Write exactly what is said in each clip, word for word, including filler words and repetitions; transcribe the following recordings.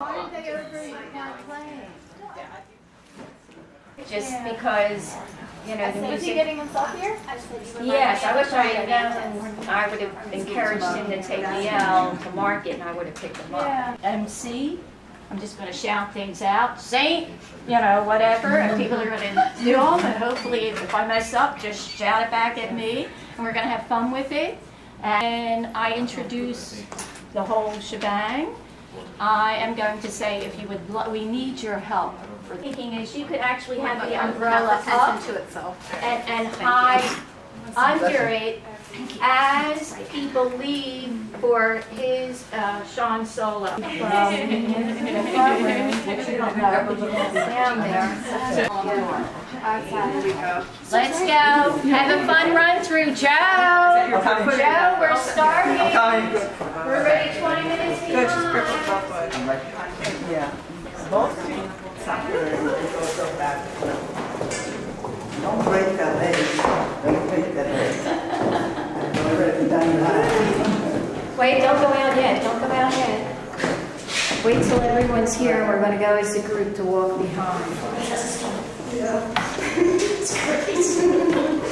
Why did they over not playing? Just yeah. because, you know, the music. Was he getting himself here? Yes, I wish I had known. I would have encouraged him to take the L to market, and I would have picked him up. Yeah. M C, I'm just going to shout things out. Saint, you know, whatever, and people are going to do them, and hopefully if I mess up, just shout it back at me, and we're going to have fun with it. And I introduce the whole shebang. I am going to say, if you would, we need your help. For thinking is you could actually have the umbrella up to itself. and, and hide under it as people leave for his uh, Sean solo. From the front room, which you don't know, but you can down there. Let's go. Have a fun run through, Joe. Joe, we're starting. We're ready twenty minutes behind. Yeah. Don't break that leg. Don't break that leg. Wait, don't go out yet. Don't go out yet. Wait till everyone's here. We're going to go as a group to walk behind. Yeah. It's crazy.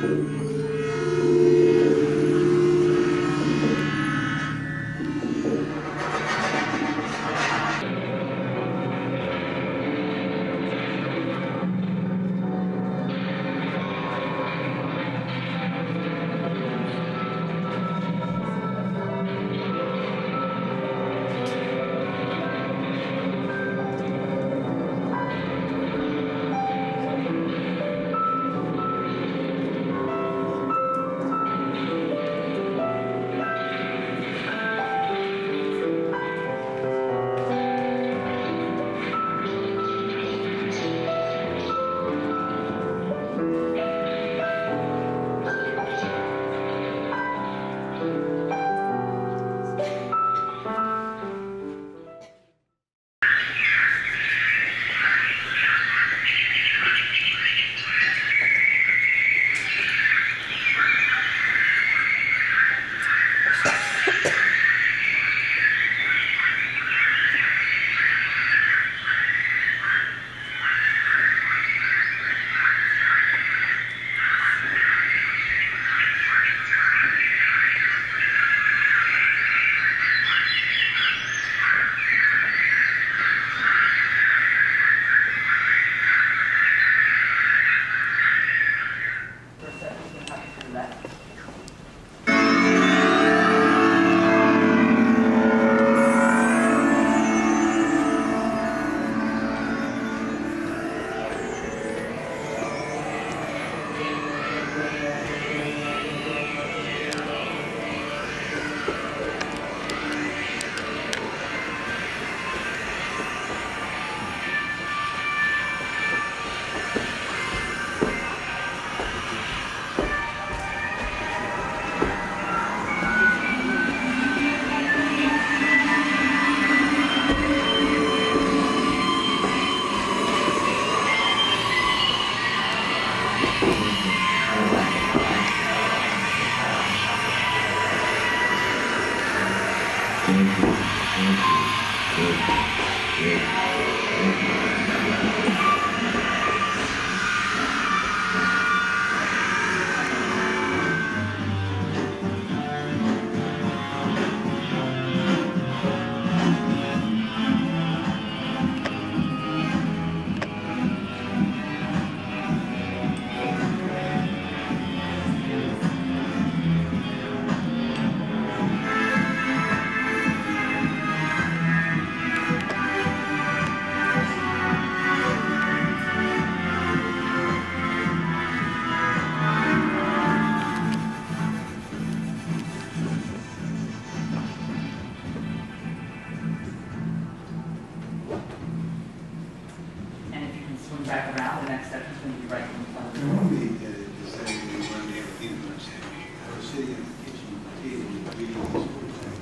back around, the next step is going to be right in front of you. Normally, uh, decided we wanted to have a peanut butter sandwich. I was sitting at the kitchen table reading this book.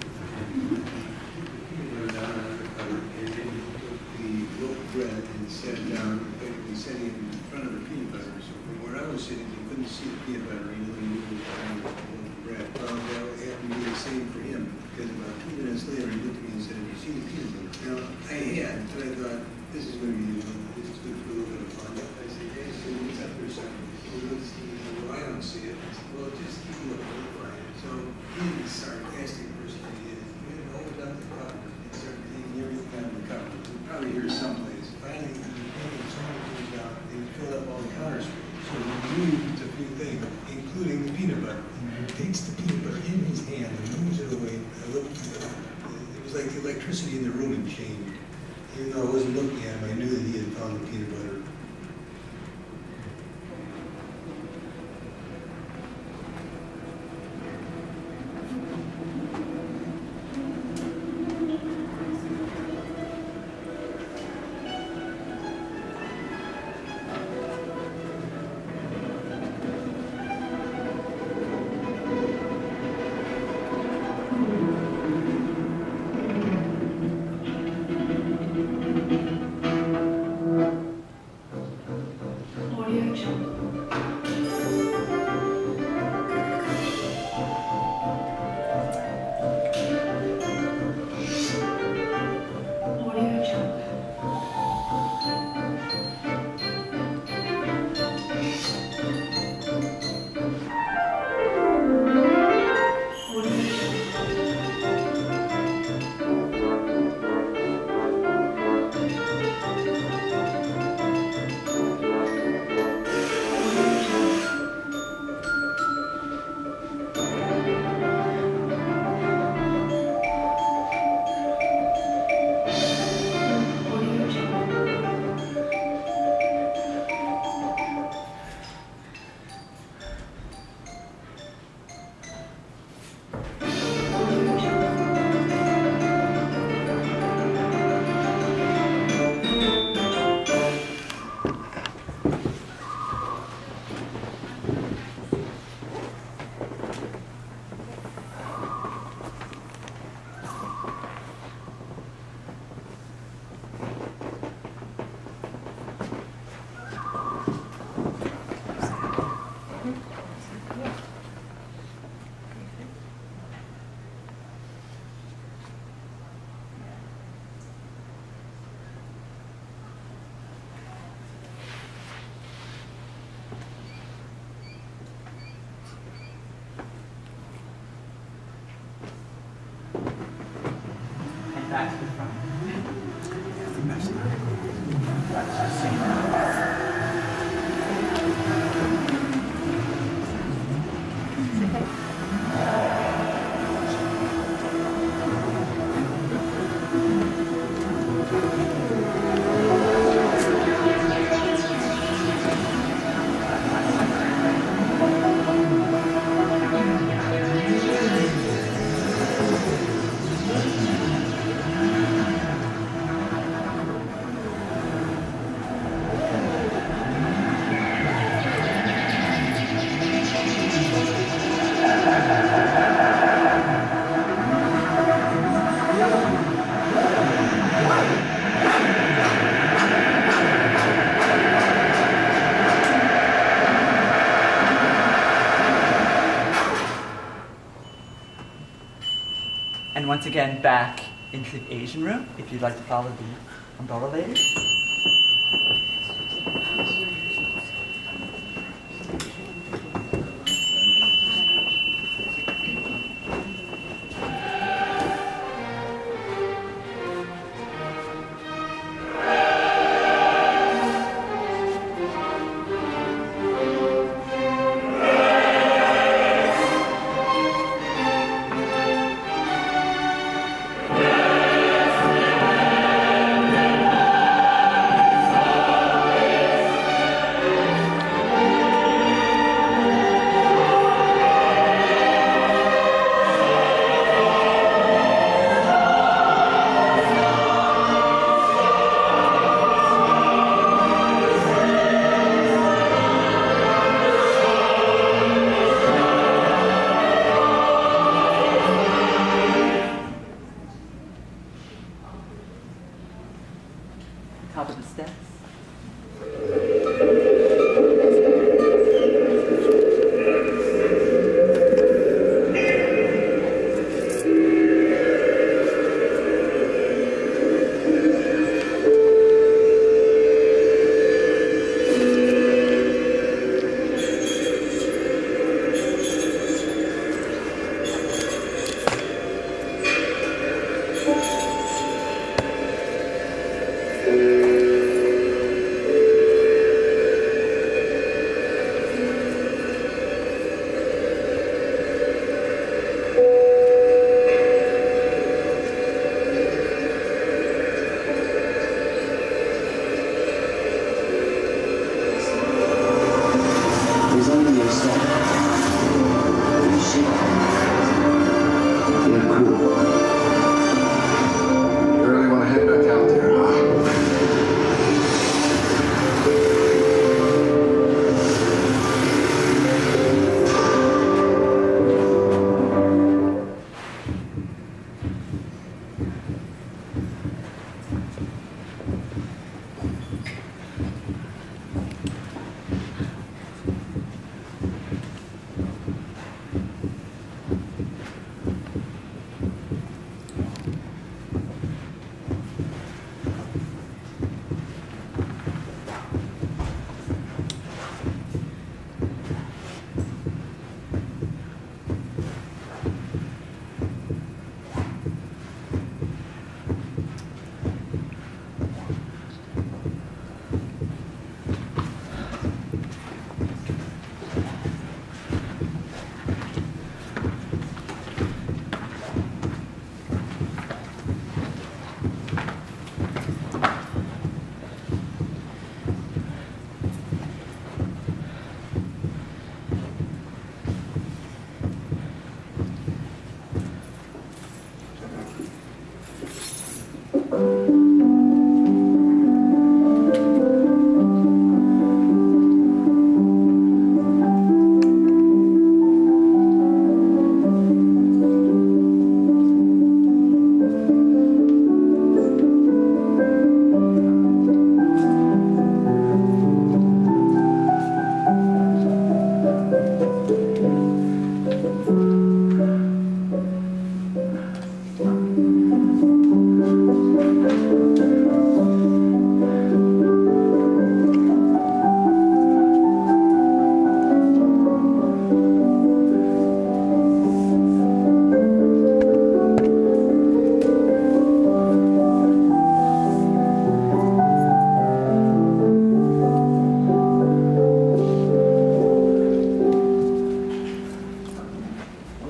Peanut butter down on the cover, and then he took the loaf bread and sat down, effectively setting it in front of the peanut butter. So from where I was sitting, you couldn't see the peanut butter, and you only knew it was behind the loaf of bread. Well, that would have to be the same for him, because about two minutes later, he looked at me and said, "Have you seen the peanut butter?" Now, I had, but I thought, this is going to be, this is good for a little bit of fun. I said, "Hey, so what's up there, son?" Well, let's see. Well, I don't see it. I said, "Well, just keep looking, you'll find it." So he was a sarcastic person. He is. He had opened up the cover and started taking everything out of the cover. You can probably hear someplace. Finally, he painted so many things down, they filled up all the counter space. So he moved a few things, including the peanut butter. He takes the peanut butter in his hand and moves it away. I looked, it was like the electricity in the room had changed. Even though I wasn't looking at him, I knew that he had found the peanut butter. And back to the front. And once again, back into the Asian room, if you'd like to follow the umbrella lady.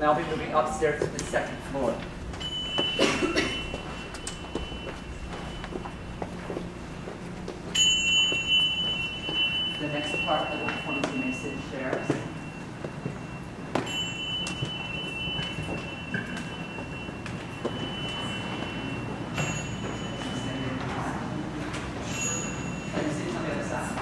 now be moving upstairs to the second floor. The next part of the performance you may sit in chairs. And you sit on the other side.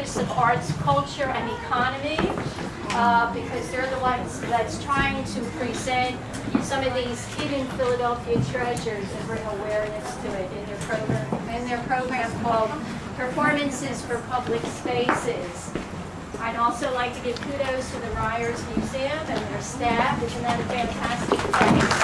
Office of Arts, Culture, and Economy, uh, because they're the ones that's trying to present some of these hidden Philadelphia treasures and bring awareness to it in their program, in their program called Performances for Public Spaces. I'd also like to give kudos to the Ryerss Museum and their staff. Isn't that a fantastic place?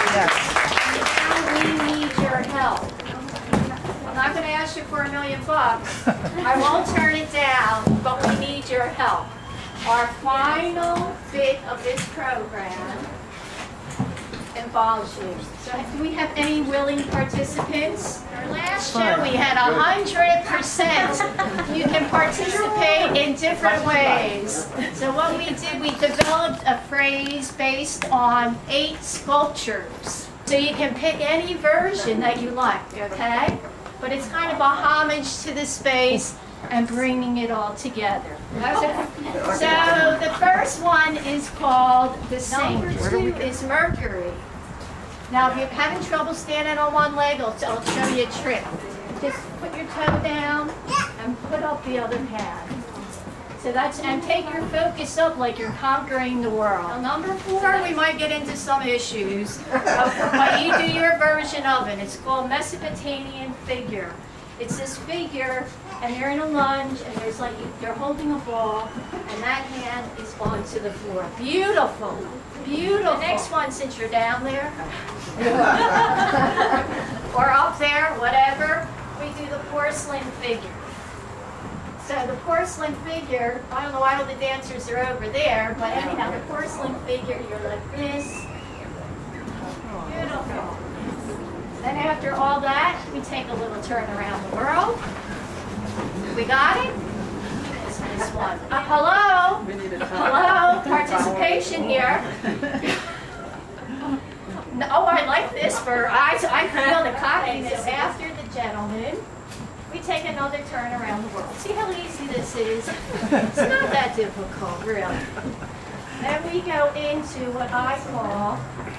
Yes. Now we need your help. I'm not going to ask you for a million bucks. I won't turn it down, but we need your help. Our final bit of this program involves you. So do we have any willing participants? Our last show we had one hundred percent. You can participate in different ways. So what we did, we developed a phrase based on eight sculptures. So you can pick any version that you like, okay? But it's kind of a homage to the space and bringing it all together. So the first one is called The Saint. Number two is Mercury. Now if you're having trouble standing on one leg, I'll, I'll show you a trick. Just put your toe down and put up the other hand. So that's, and take your focus up like you're conquering the world. Now number four, we might get into some issues, but you do your version of it. It's called Mesopotamian Figure. It's this figure, and they're in a lunge, and there's like, they're holding a ball, and that hand is onto the floor. Beautiful, beautiful. The next one, since you're down there, or up there, whatever, we do the porcelain figure. So the porcelain figure, I don't know why all the dancers are over there, but anyhow, the porcelain figure, you're like this. Beautiful. Then after all that, we take a little turn around the world. We got it? This, this one. Uh, hello? Hello? Participation here. No, oh, I like this for, I, I feel the cockiness after the gentleman. We take another turn around the world. See how easy this is? It's not that difficult, really. Then we go into what I call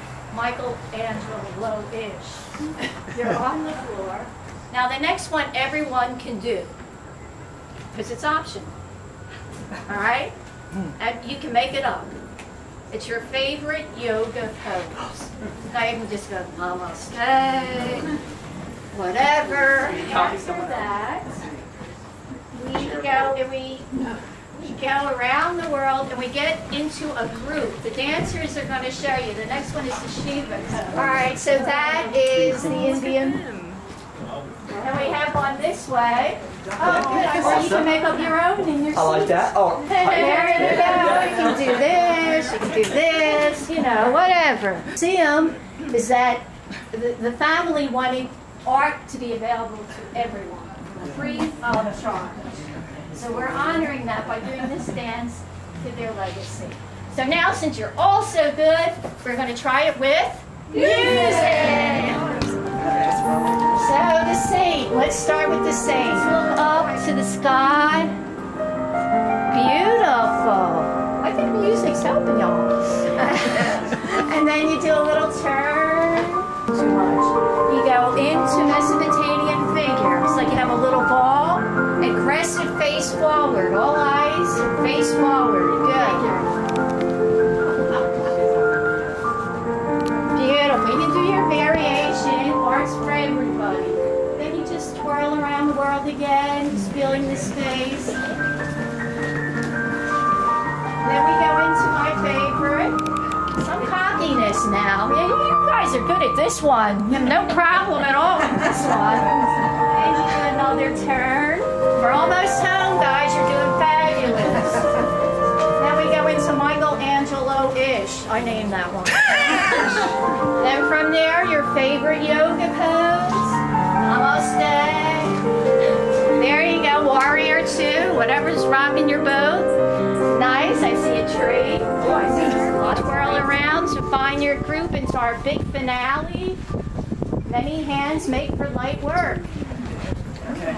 Michelangelo-ish. You're on the floor. Now the next one everyone can do, because it's optional. All right? And you can make it up. It's your favorite yoga pose. Now you can just go, namaste. Whatever. After that, we go and we, we go around the world and we get into a group. The dancers are going to show you. The next one is the Shiva. All right, so that is the Indian. And we have one this way. Oh, or you can make up your own in your seat. I like that. Oh, there you go. You can do this. You can do this. You know, whatever. Museum is that the, the family wanted art to be available to everyone, free of charge. So we're honoring that by doing this dance to their legacy. So now, since you're all so good, we're going to try it with music. So the saint, let's start with the saint. Look up to the sky. Beautiful. I think music's helping y'all. And then you do a little turn. Too much. You go into Mesopotamian figure. It's like you have a little ball. Aggressive face forward. All eyes face forward. Good. Beautiful. You can do your variation. Art's for everybody. Then you just twirl around the world again, just feeling the space. Then we go into my favorite. Some cockiness now. Yeah, you guys are good at this one. You have no problem at all with this one. And you do another turn. We're almost home, guys. You're doing fabulous. Then we go into Michelangelo-ish. I named that one. Then from there, your favorite yoga pose. Namaste. There you go, warrior two. Whatever's rocking your boat. Nice. I see a tree. Oh, I see a twirl around to find your group into our big finale. Many hands make for light work. Okay.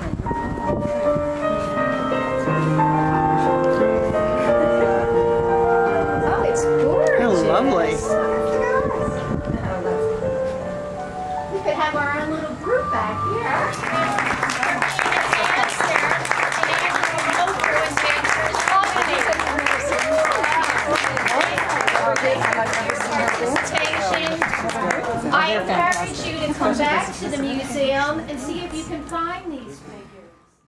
Oh, it's gorgeous. How lovely. We could have our own little group back here. Mulgrew participation. I encourage you to come back to the museum and see if you can find these figures.